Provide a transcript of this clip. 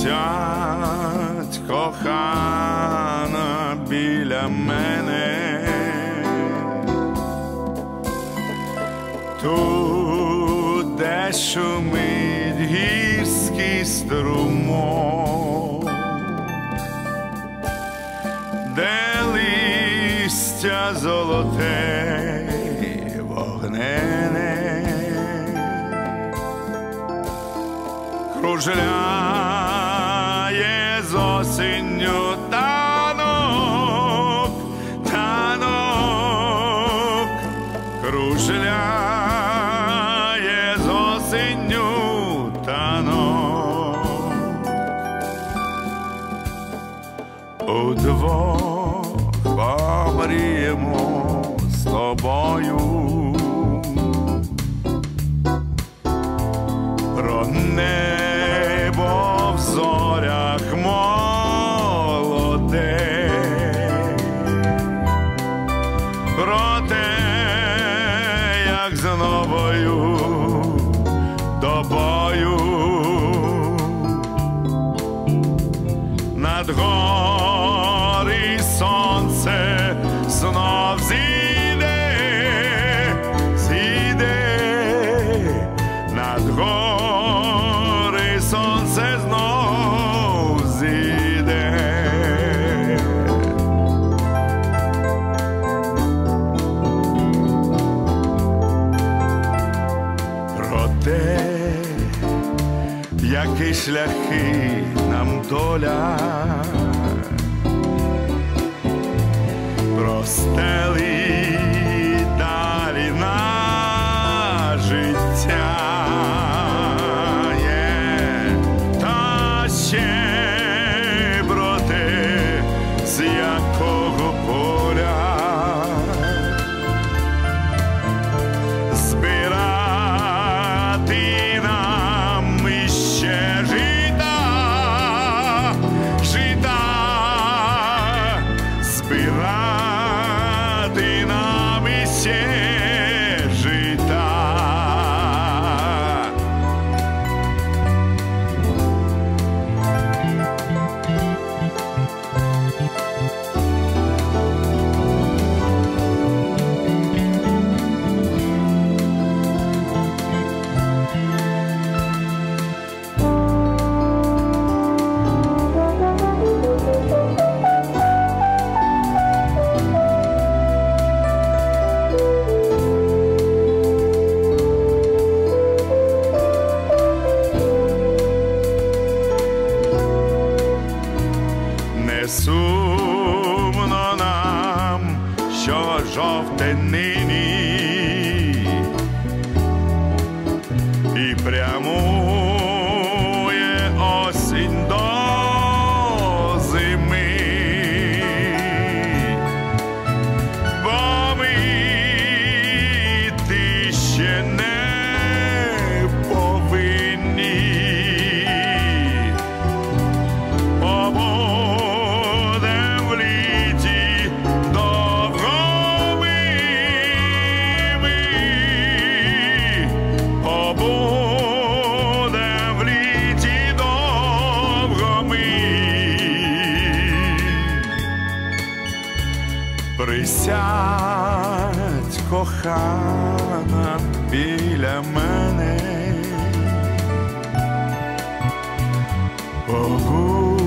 Присядь, кохана, біля мене, тут, де шумить гірський струмок, де листя золоте вогнене кружляє з осінню танок, танок, кружляє з осінню танок. Удвох помріємо з тобою про небо в зорях молоде, про те, як з новою добою над гори сонце знов зійде, зійде, над гори сонце знов зійде. Про те, які шляхи нам доля простелить далі на життя, та ще про те, з якого поля збирати нам іще жита, жита, збирати нам іще жита. Не сумно нам, що жовте нині і прямує осінь до зими, бо ми йти ще не повинні. Присядь, кохана, біля мене,